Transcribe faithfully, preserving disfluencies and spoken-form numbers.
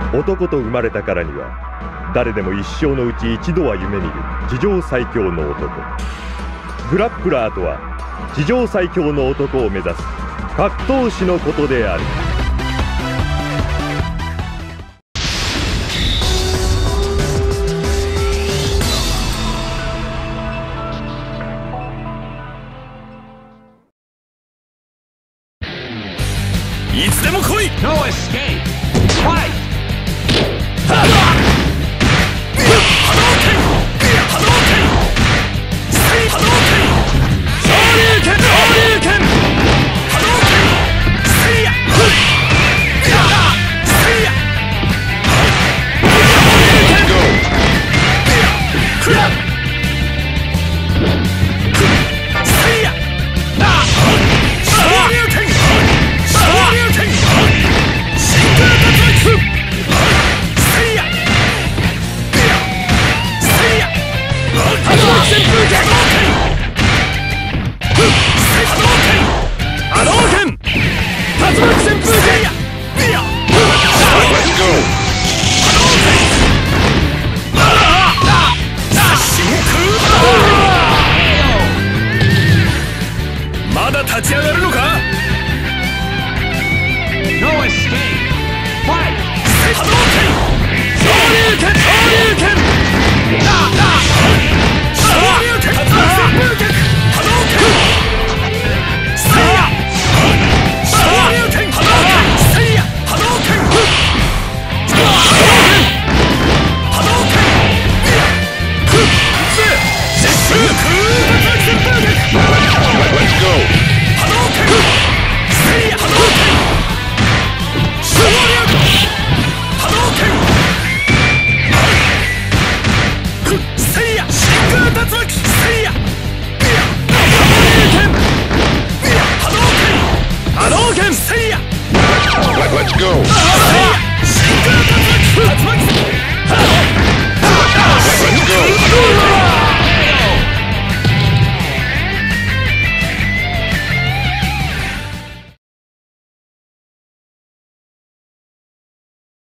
男と生まれたからには誰でも一生のうち一度は夢見る地上最強の男。グラップラーとは地上最強の男を目指す格闘士のことである。